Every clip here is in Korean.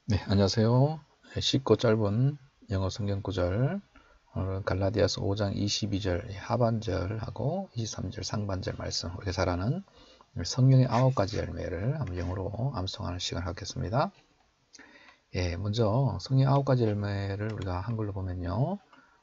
네, 안녕하세요. 쉽고 짧은 영어 성경 구절, 오늘은 갈라디아서 5장 22절 하반절하고 23절 상반절 말씀, 우리가 잘 아는 성령의 9가지 열매를 한번 영어로 암송하는 시간을 갖겠습니다. 먼저 성령의 9가지 열매를 우리가 한글로 보면요.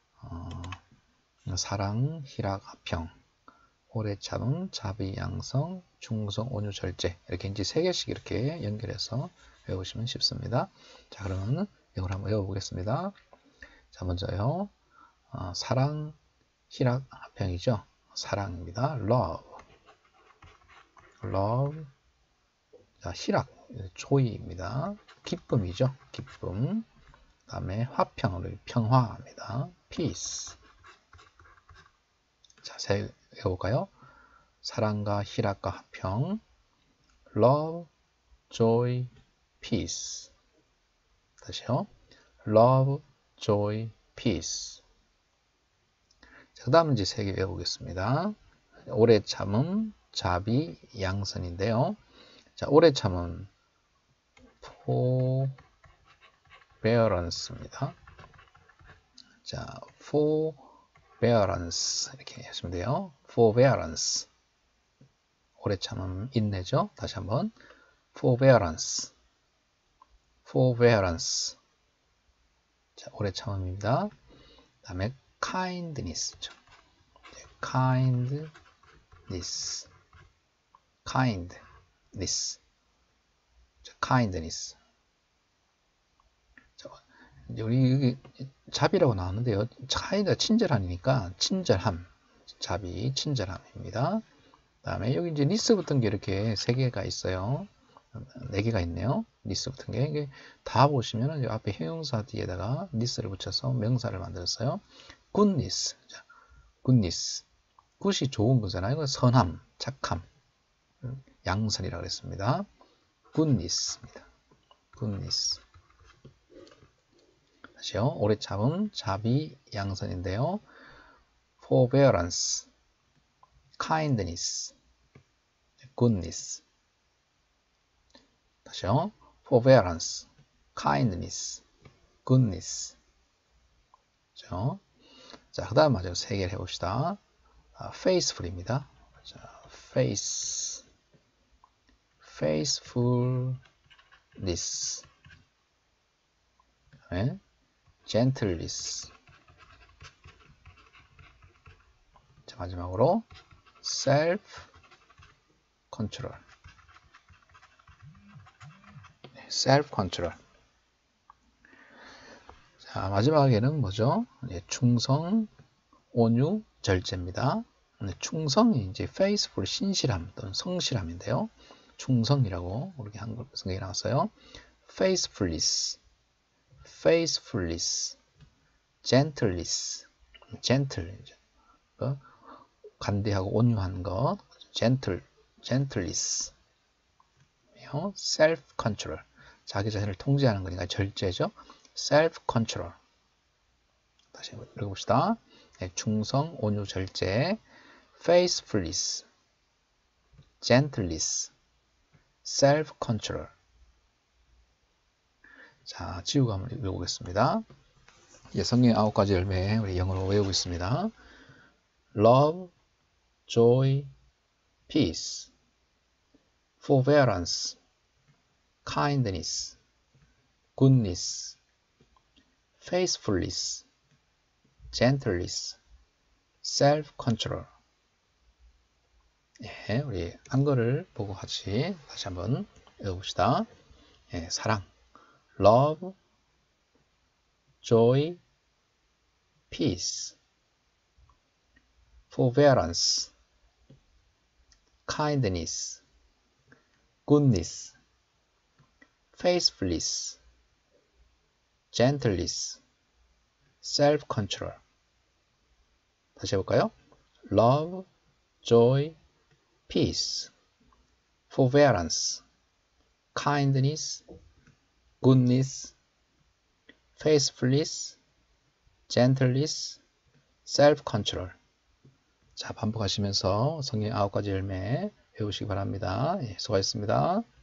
사랑, 희락, 화평, 오래 참음, 자비, 양성, 충성, 온유, 절제, 이렇게 이제 3개씩 이렇게 연결해서 외우시면 쉽습니다. 자, 그러면 이걸 한번 외워보겠습니다. 자, 먼저요. 사랑, 희락, 화평이죠. 사랑입니다. love. love. 자, 희락, joy입니다. 기쁨이죠. 기쁨. 그 다음에 화평, 평화입니다. peace. 자, 외워볼까요? 사랑과 희락과 화평. love, joy, peace. 다시요. love, joy, peace. 자, 그 다음 이제 3개 외워보겠습니다. 오래 참음, 자비, 양선인데요. 자, 오래 참음, forbearance입니다. 자, forbearance 이렇게 하시면 돼요. forbearance. 오래 참음, 인내죠. 다시 한번. forbearance. forbearance. 자, 오래 참음입니다. 그 다음에 kindness죠. kindness. kindness. 자, kindness. 자, 우리 여기 자비라고 나왔는데요. kind가 친절함이니까 친절함. 자비, 친절함입니다. 그 다음에 여기 이제 니스 붙은 게 이렇게 3개가 있어요. 4개가 있네요. 니스 붙은 게. 이게 다 보시면은 이 앞에 형용사 뒤에다가 니스를 붙여서 명사를 만들었어요. goodness. 자, goodness. 굿이 좋은 거잖아요. 이건 선함, 착함, 양선이라고 했습니다. goodness입니다. goodness. 다시요. 오래 참음, 자비, 양선인데요. forbearance, kindness, goodness. 다시요. forbearance, kindness, goodness. 그렇죠? 자, 그 다음 마저 3개를 해봅시다. faithful입니다. 자, faithfulness. 네. gentleness. 자, 마지막으로 self control. self control. 자, 마지막에는 뭐죠? 충성, 온유, 절제입니다. 충성이 이제 faithful, 신실함 또는 성실함인데요. 충성이라고 이렇게 한글 성경에 나왔어요. faithfulness, faithfulness, gentleness, gentle, 간대하고 온유한 것, gentleness, self control, 자기 자신을 통제하는 거니까 절제죠. self control. 다시 한번 읽어봅시다. 충성, 온유, 절제, faithfulness, gentleness, self control. 자, 지우고 한번 읽어보겠습니다. 성경의 9가지 열매 우리 영어로 외우고 있습니다. love, joy, peace, forbearance, kindness, goodness, faithfulness, gentleness, self-control. 우리 한글을 보고 같이 다시 한번 읽어봅시다. 사랑, love, joy, peace, forbearance, kindness, goodness, faithfulness, gentleness, self-control. 다시 해볼까요? love, joy, peace, forbearance, kindness, goodness, faithfulness, gentleness, self-control. 자, 반복하시면서 성경 9가지 열매 배우시기 바랍니다. 수고하셨습니다.